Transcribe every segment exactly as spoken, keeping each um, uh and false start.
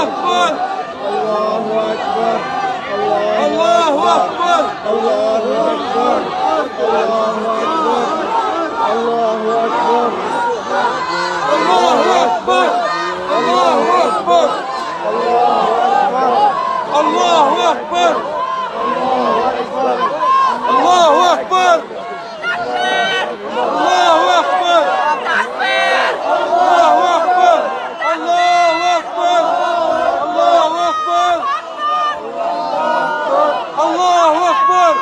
أكبر الله أكبر الله أكبر الله أكبر الله أكبر الله أكبر الله أكبر الله أكبر الله أكبر الله أكبر الله أكبر الله أكبر الله أكبر الله أكبر الله أكبر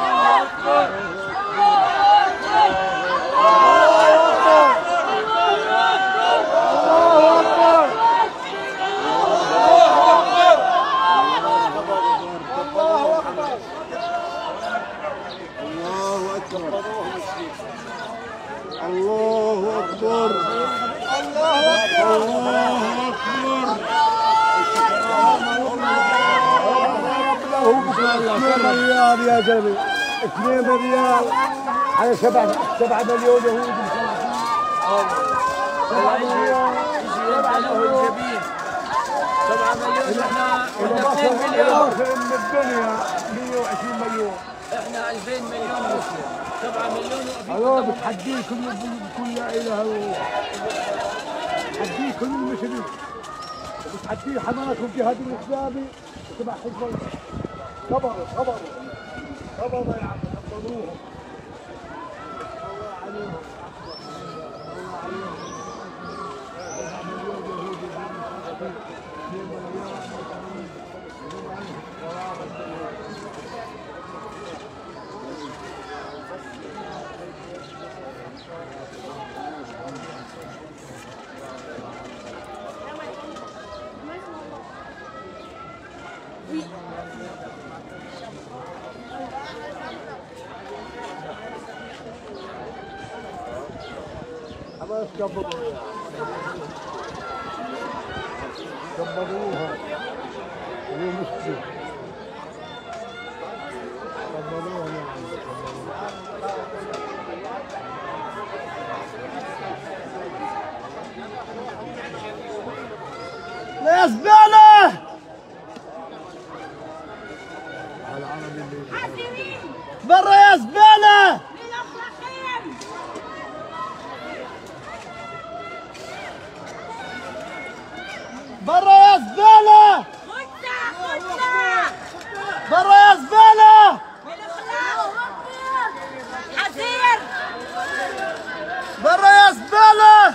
الله أكبر الله أكبر ريال يا جميل اثنين ريال على سبعة سبعة مليون يهودي سبعة مليون سبعة مليون سبعة مليون احنا احنا اثنين مليون من الدنيا مئة وعشرين مليون احنا ألفين مليون مسلم سبعة مليون هذول بتحديكم بكل لا اله الا الله بتحديكم المسلمين بتحدي حماكم في هذا الاسلامي تبع حزب الله صبروا صبروا صبروا يا عم صبروهم الله عليهم حماس كبروها كبروها اليوم مسكين كبروها يا زبالة برا يا زبالة برا يا زبالة برا يا زبالة حزير برا يا زبالة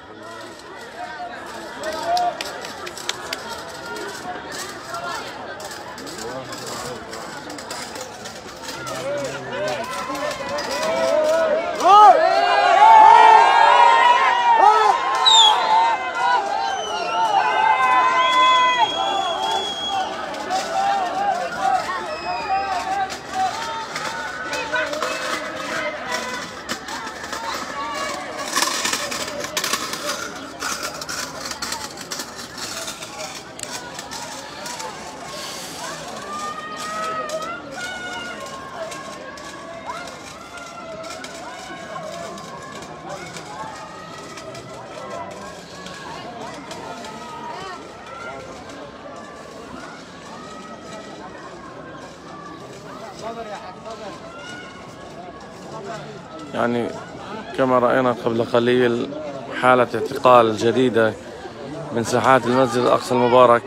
يعني كما رأينا قبل قليل حالة اعتقال جديدة من ساحات المسجد الأقصى المبارك.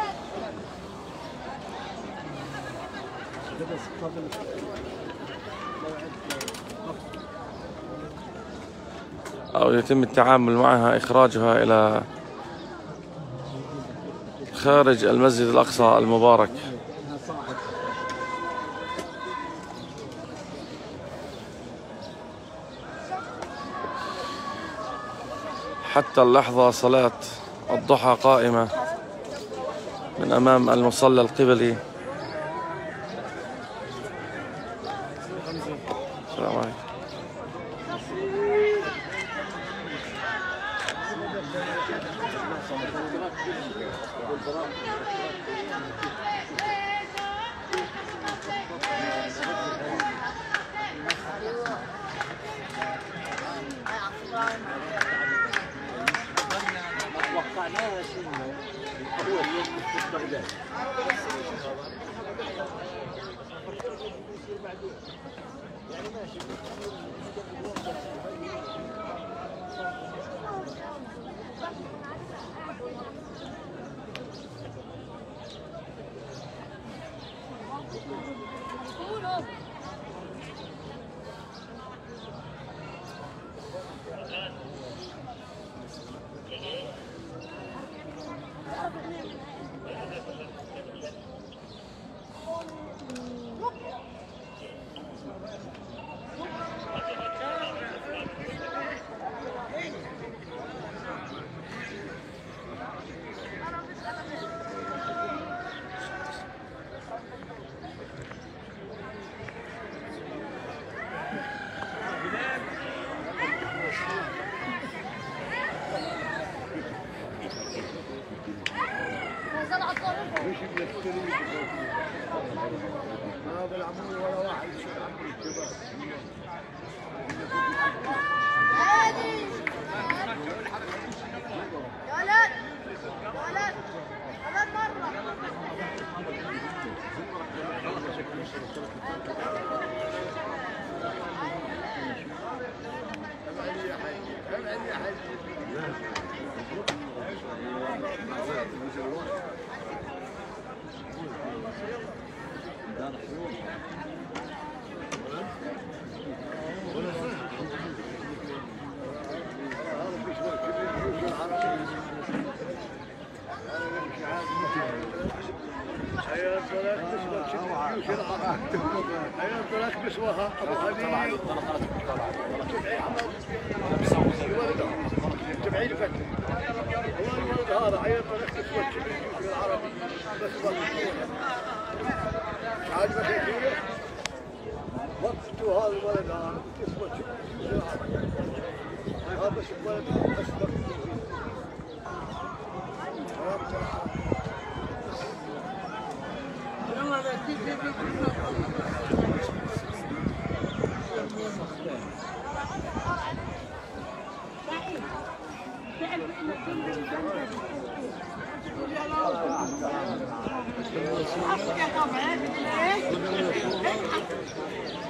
أو يتم التعامل معها إخراجها إلى خارج المسجد الأقصى المبارك. حتى اللحظة صلاة الضحى قائمة من أمام المصلى القبلي. السلام عليكم. وقعناها شنو هذا العمر ولا واحد يشوف عمر الشباب. هادي يا ولد يا ولد ولد مرة حياة ثلاث نسوة جيوش العرب حياة ثلاث نسوة أبو حبيب تبعي الفتح الله الولد هذا حياة ثلاث نسوة جيوش العرب بس عاجبك يا كبير وقفتوا هذا الولد هذا نسوة جيوش العرب هذا بس الولد أسبق تعال